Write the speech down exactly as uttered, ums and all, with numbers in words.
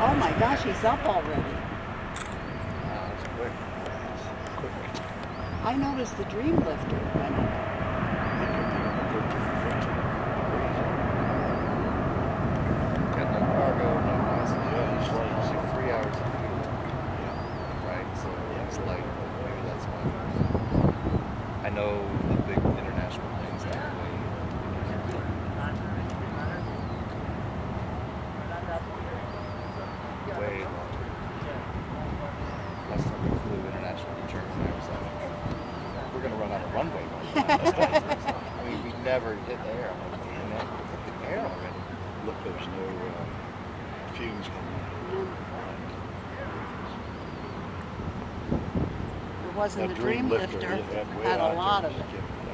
Oh my gosh, he's up already. Wow, that's quick. That's quick. I noticed the Dream Lifter went up. Got no cargo, no passengers, like three hours of fuel. Yeah. Right? So it's like, maybe that's why. I know the big international planes take way, way longer. Last time we flew international to Germany, I was like, we're going to run out of runway by the time this goes. I mean, we never hit the air. I'm like, damn it, we hit the air already. Look, there's no uh, fumes coming out. It wasn't That the Dream Lifter, it had way had a out lot there. of it.